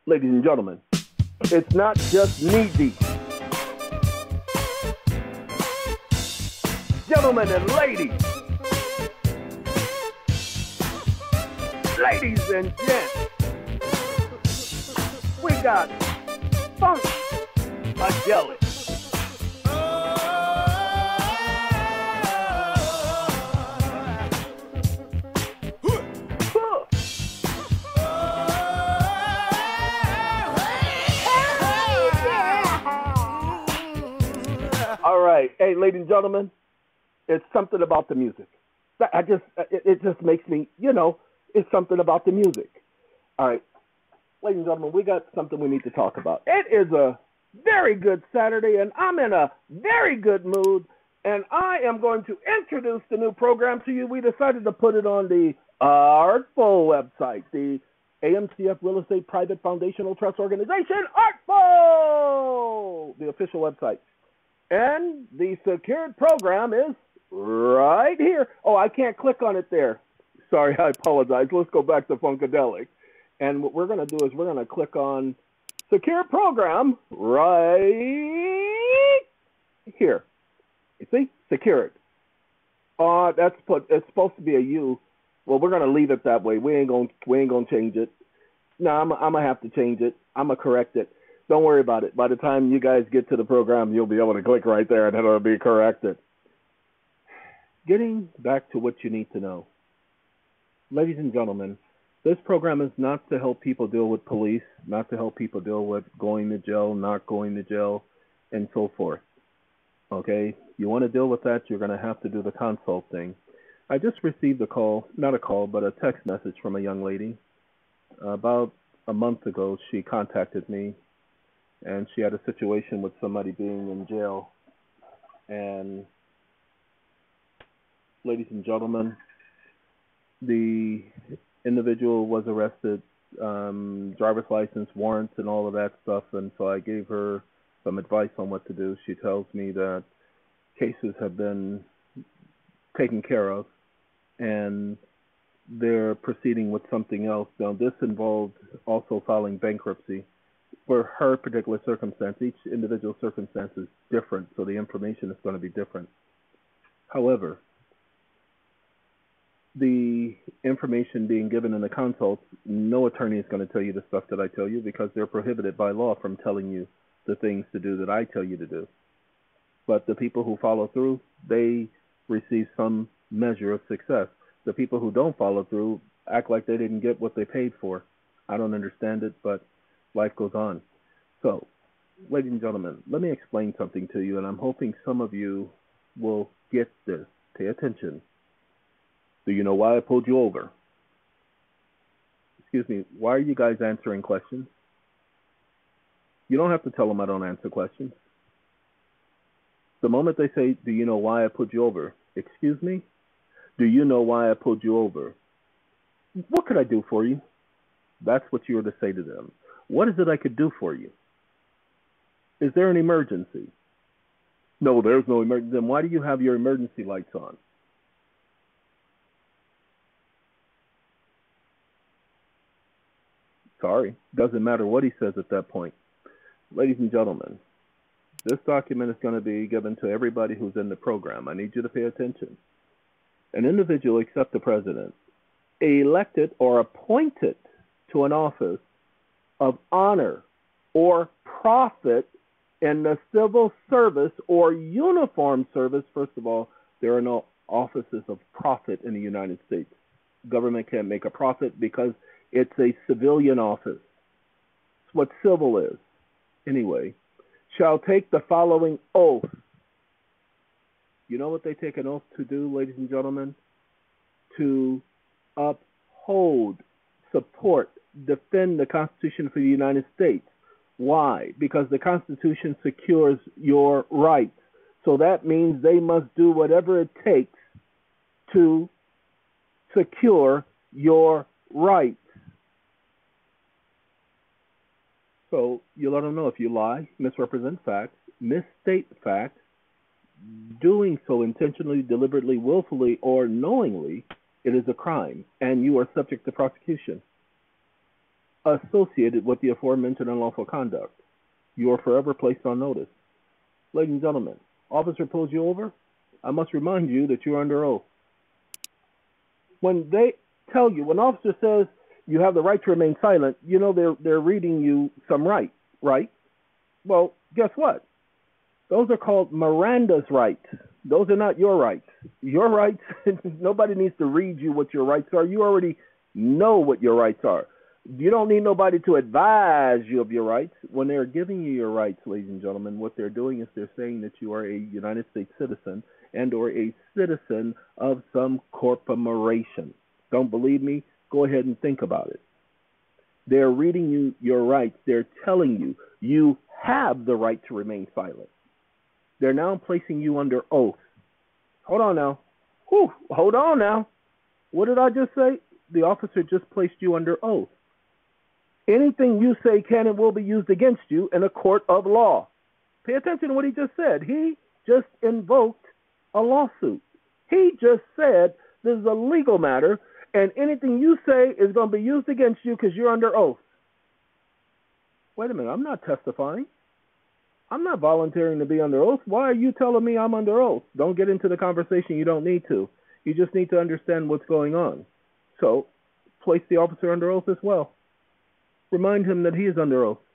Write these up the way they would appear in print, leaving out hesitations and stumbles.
ladies and gentlemen, it's not just knee deep. Gentlemen and ladies and gents, we got funkadelic. All right, hey, ladies and gentlemen, it's something about the music. It just makes me, it's something about the music. All right, ladies and gentlemen, we got something we need to talk about. It is a very good Saturday, and I'm in a very good mood, and I am going to introduce the new program to you. We decided to put it on the Artful website, the AMCF Real Estate Private Foundational Trust Organization, Artful, the official website. And the secured program is right here. Oh, I can't click on it there. Sorry, I apologize. Let's go back to Funkadelic. And what we're going to do is we're going to click on secure program right here. You see? Secured. It's supposed to be a U. Well, we're going to leave it that way. We ain't going to change it. No, I'm going to have to change it. I'm going to correct it. Don't worry about it. By the time you guys get to the program, you'll be able to click right there and it'll be corrected. Getting back to what you need to know. Ladies and gentlemen, this program is not to help people deal with police, not to help people deal with going to jail, not going to jail, and so forth. Okay? You want to deal with that, you're going to have to do the consult thing. I just received a call, not a call, but a text message from a young lady. About a month ago, she contacted me. And she had a situation with somebody being in jail. And ladies and gentlemen, the individual was arrested, driver's license, warrants, and all of that stuff. And so I gave her some advice on what to do. She tells me that cases have been taken care of and they're proceeding with something else. Now, this involved also filing bankruptcy. For her particular circumstance, each individual circumstance is different, so the information is going to be different. However, the information being given in the consults, no attorney is going to tell you the stuff that I tell you because they're prohibited by law from telling you the things to do that I tell you to do. But the people who follow through, they receive some measure of success. The people who don't follow through act like they didn't get what they paid for. I don't understand it, but life goes on. So, ladies and gentlemen, let me explain something to you, and I'm hoping some of you will get this. Pay attention. Do you know why I pulled you over? Excuse me, why are you guys answering questions? You don't have to tell them I don't answer questions. The moment they say, do you know why I pulled you over? Excuse me? Do you know why I pulled you over? What could I do for you? That's what you were to say to them. What is it I could do for you? Is there an emergency? No, there's no emergency. Then why do you have your emergency lights on? Sorry, doesn't matter what he says at that point. Ladies and gentlemen, this document is going to be given to everybody who's in the program. I need you to pay attention. An individual except the president, elected or appointed to an office of honor or profit in the civil service or uniform service. First of all, there are no offices of profit in the United States. Government can't make a profit because it's a civilian office. It's what civil is. Anyway, shall take the following oath. You know what they take an oath to do, ladies and gentlemen? To uphold, support, defend the Constitution for the United States. Why? Because the Constitution secures your rights. So that means they must do whatever it takes to secure your rights. So you let them know if you lie, misrepresent facts, misstate facts, doing so intentionally, deliberately, willfully, or knowingly, it is a crime, and you are subject to prosecution. associated with the aforementioned unlawful conduct. You are forever placed on notice. Ladies and gentlemen, officer pulls you over. I must remind you that you're under oath. When they tell you, when an officer says you have the right to remain silent, you know they're reading you some right? Well, guess what? Those are called Miranda's rights. Those are not your rights. Your rights, nobody needs to read you what your rights are. You already know what your rights are. You don't need nobody to advise you of your rights. When they're giving you your rights, ladies and gentlemen, what they're doing is they're saying that you are a United States citizen and or a citizen of some corporation. Don't believe me? Go ahead and think about it. They're reading you your rights. They're telling you you have the right to remain silent. They're now placing you under oath. Hold on now. Hold on now. What did I just say? The officer just placed you under oath. Anything you say can and will be used against you in a court of law. Pay attention to what he just said. He just invoked a lawsuit. He just said this is a legal matter, and anything you say is going to be used against you because you're under oath. Wait a minute, I'm not testifying. I'm not volunteering to be under oath. Why are you telling me I'm under oath? Don't get into the conversation. You don't need to. You just need to understand what's going on. So, place the officer under oath as well. Remind him that he is under oath.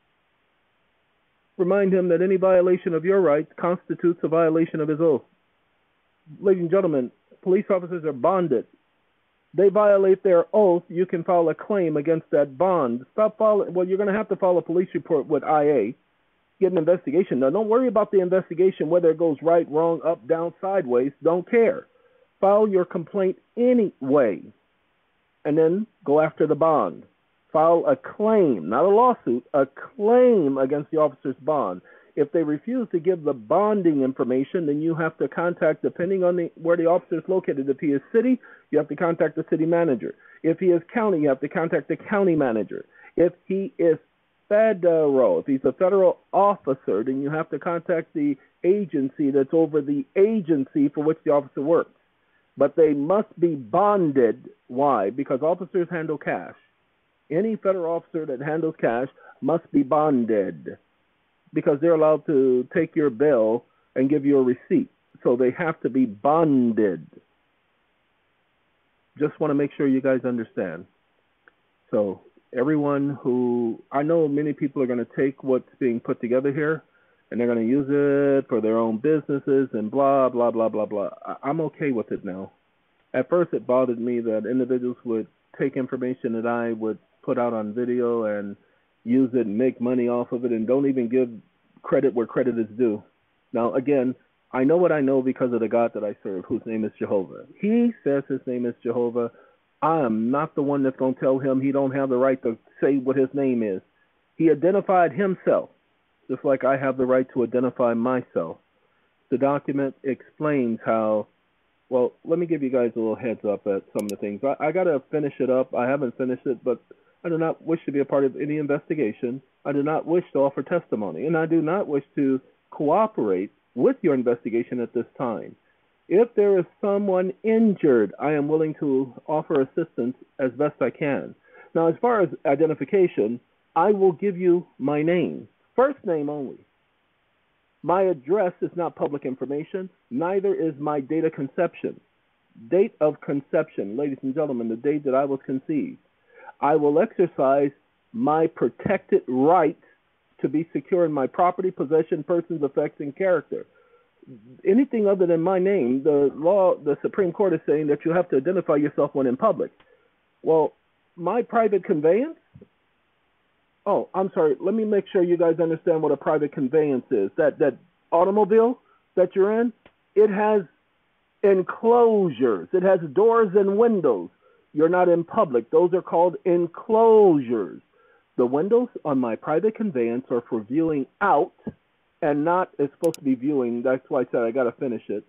Remind him that any violation of your rights constitutes a violation of his oath. Ladies and gentlemen, police officers are bonded. They violate their oath, you can file a claim against that bond. Well, you're going to have to file a police report with IA. Get an investigation. Now, don't worry about the investigation, whether it goes right, wrong, up, down, sideways. Don't care. File your complaint anyway, and then go after the bond. File a claim, not a lawsuit, a claim against the officer's bond. If they refuse to give the bonding information, then you have to contact, depending on where the officer is located. If he is city, you have to contact the city manager. If he is county, you have to contact the county manager. If he is federal, if he's a federal officer, then you have to contact the agency that's over the agency for which the officer works. But they must be bonded. Why? Because officers handle cash. Any federal officer that handles cash must be bonded because they're allowed to take your bill and give you a receipt. So they have to be bonded. Just want to make sure you guys understand. So everyone who, I know many people are going to take what's being put together here and they're going to use it for their own businesses and blah, blah, blah, blah, blah. I'm okay with it now. At first it bothered me that individuals would take information that I would put out on video and use it and make money off of it and don't even give credit where credit is due. Now, again, I know what I know because of the God that I serve, whose name is Jehovah. He says his name is Jehovah. I am not the one that's going to tell him he don't have the right to say what his name is. He identified himself, just like I have the right to identify myself. The document explains how, well, let me give you guys a little heads up at some of the things. I got to finish it up. I haven't finished it, but I do not wish to be a part of any investigation. I do not wish to offer testimony, and I do not wish to cooperate with your investigation at this time. If there is someone injured, I am willing to offer assistance as best I can. Now, as far as identification, I will give you my name, first name only. My address is not public information, neither is my date of conception. Date of conception, ladies and gentlemen, the date that I was conceived. I will exercise my protected right to be secure in my property, possession, persons, effects, and character. Anything other than my name, the Supreme Court is saying that you have to identify yourself when in public. Well, my private conveyance? Oh, I'm sorry. Let me make sure you guys understand what a private conveyance is. That automobile that you're in, it has enclosures. It has doors and windows. You're not in public. Those are called enclosures. The windows on my private conveyance are for viewing out and not, it's supposed to be viewing. That's why I said I got to finish it.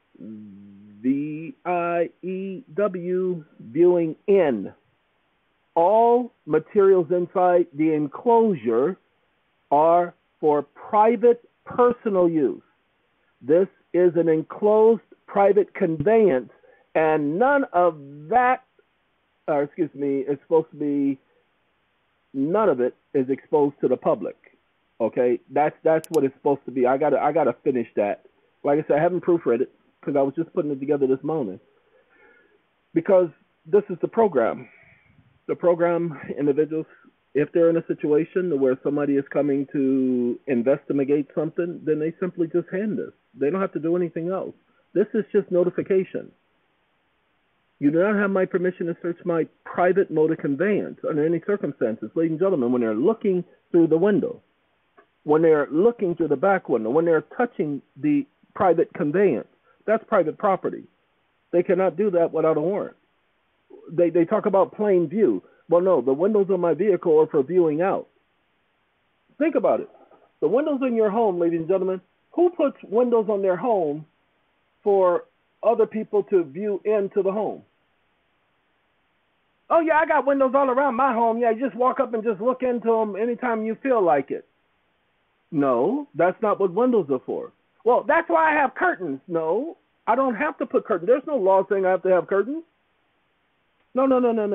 VIEW, viewing in. All materials inside the enclosure are for private personal use. This is an enclosed private conveyance, and none of that, is supposed to be none of it is exposed to the public. Okay, that's what it's supposed to be. I gotta finish that. Like I said, I haven't proofread it because I was just putting it together this morning. Because this is the program. The program individuals, if they're in a situation where somebody is coming to investigate something, then they simply just hand this. They don't have to do anything else. This is just notification. You do not have my permission to search my private mode of conveyance under any circumstances. Ladies and gentlemen, when they're looking through the window, when they're looking through the back window, when they're touching the private conveyance, that's private property. They cannot do that without a warrant. They talk about plain view. Well, no, the windows on my vehicle are for viewing out. Think about it. The windows in your home, ladies and gentlemen, who puts windows on their home for other people to view into the home? Oh, yeah, I got windows all around my home. Yeah, you just walk up and just look into them anytime you feel like it. No, that's not what windows are for. Well, that's why I have curtains. No, I don't have to put curtains. There's no law saying I have to have curtains. No.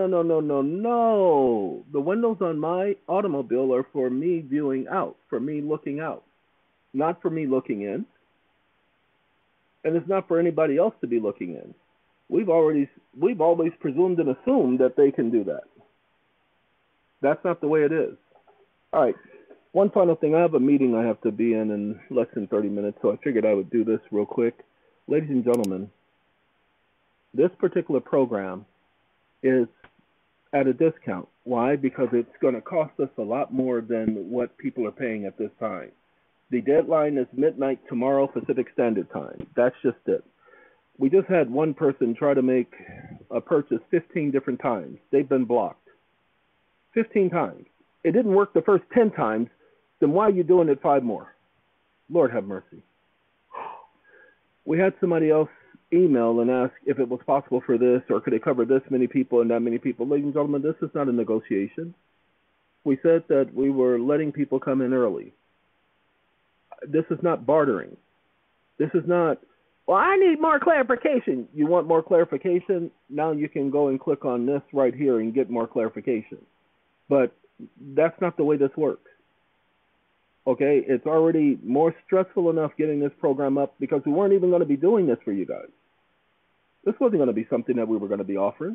The windows on my automobile are for me viewing out, for me looking out, not for me looking in. And it's not for anybody else to be looking in. We've always presumed and assumed that they can do that. That's not the way it is. All right. One final thing. I have a meeting I have to be in less than 30 minutes, so I figured I would do this real quick. Ladies and gentlemen, this particular program is at a discount. Why? Because it's going to cost us a lot more than what people are paying at this time. The deadline is midnight tomorrow, Pacific Standard Time. That's just it. We just had one person try to make a purchase 15 different times. They've been blocked 15 times. It didn't work the first 10 times. Then why are you doing it 5 more? Lord have mercy. We had somebody else email and ask if it was possible for this, or could it cover this many people and that many people. Ladies and gentlemen, this is not a negotiation. We said that we were letting people come in early. This is not bartering. This is not, well, I need more clarification. You want more clarification? Now you can go and click on this right here and get more clarification. But that's not the way this works. Okay, it's already more stressful enough getting this program up because we weren't even going to be doing this for you guys. This wasn't going to be something that we were going to be offering.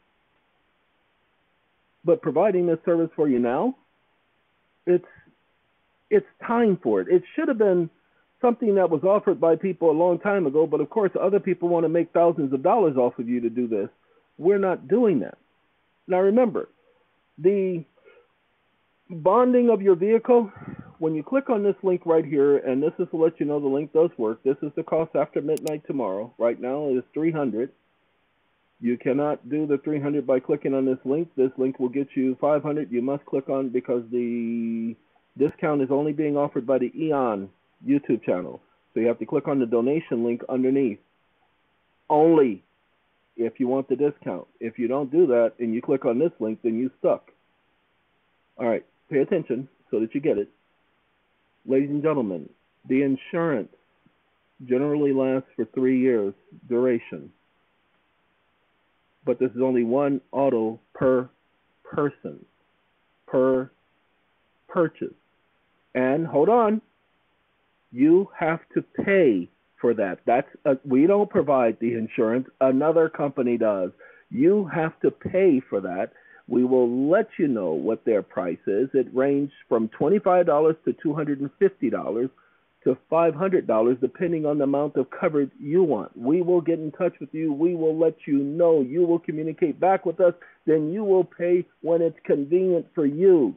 But providing this service for you now, it's time for it. It should have been something that was offered by people a long time ago, but of course other people want to make thousands of dollars off of you to do this. We're not doing that. Now remember, the bonding of your vehicle, when you click on this link right here, and this is to let you know the link does work. This is the cost after midnight tomorrow. Right now it is $300. You cannot do the $300 by clicking on this link. This link will get you $500. You must click on, because the discount is only being offered by the Eon YouTube channel. So you have to click on the donation link underneath. Only if you want the discount. If you don't do that and you click on this link, then you're stuck. All right, pay attention so that you get it. Ladies and gentlemen, the insurance generally lasts for 3 years duration. But this is only one auto per person, per purchase. And hold on, you have to pay for that. We don't provide the insurance, another company does. You have to pay for that. We will let you know what their price is. It ranges from $25 to $250 to $500, depending on the amount of coverage you want. We will get in touch with you. We will let you know. You will communicate back with us. Then you will pay when it's convenient for you.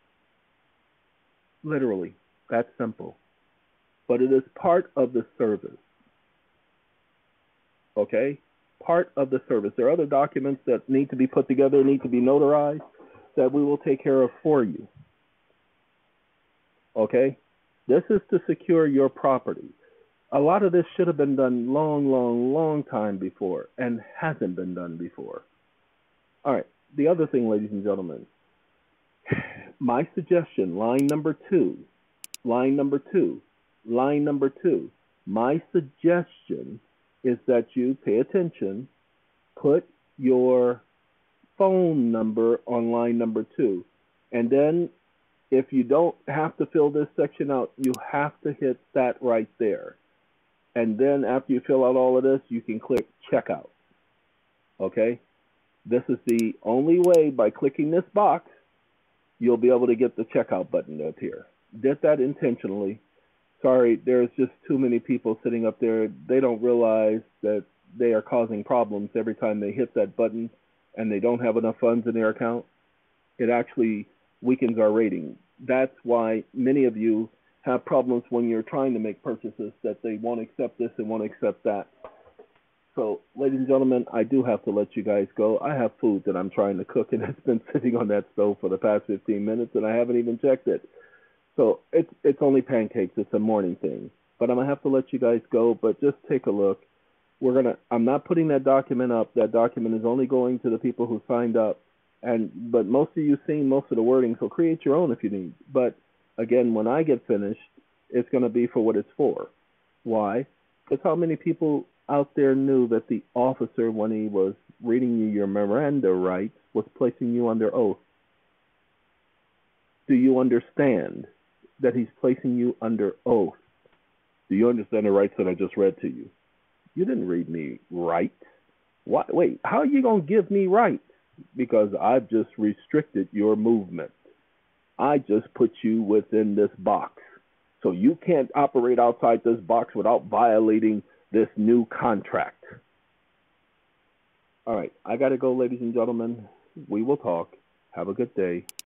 Literally, that's simple. But it is part of the service. Okay? Part of the service. There are other documents that need to be put together, need to be notarized, that we will take care of for you. Okay? This is to secure your property. A lot of this should have been done long time before, and hasn't been done before. All right. The other thing, ladies and gentlemen, my suggestion, line number two, my suggestion is that you pay attention, put your phone number on line number 2. And then if you don't have to fill this section out, you have to hit that right there. And then after you fill out all of this, you can click checkout. Okay? This is the only way. By clicking this box, you'll be able to get the checkout button up here. Did that intentionally. Sorry, there's just too many people sitting up there. They don't realize that they are causing problems every time they hit that button and they don't have enough funds in their account. It actually weakens our rating. That's why many of you have problems when you're trying to make purchases, that they won't accept this and won't accept that. So, ladies and gentlemen, I do have to let you guys go. I have food that I'm trying to cook, and it's been sitting on that stove for the past 15 minutes, and I haven't even checked it. So it's only pancakes. It's a morning thing. But I'm going to have to let you guys go, but just take a look. I'm not putting that document up. That document is only going to the people who signed up. But most of you seen most of the wording, so create your own if you need. But again, when I get finished, it's going to be for what it's for. Why? Because how many people out there knew that the officer, when he was reading you your Miranda rights, was placing you under oath? Do you understand that he's placing you under oath? Do you understand the rights that I just read to you? You didn't read me rights. Why? Wait, how are you going to give me rights? Because I've just restricted your movement. I just put you within this box. So you can't operate outside this box without violating this new contract. All right, I got to go, ladies and gentlemen. We will talk. Have a good day.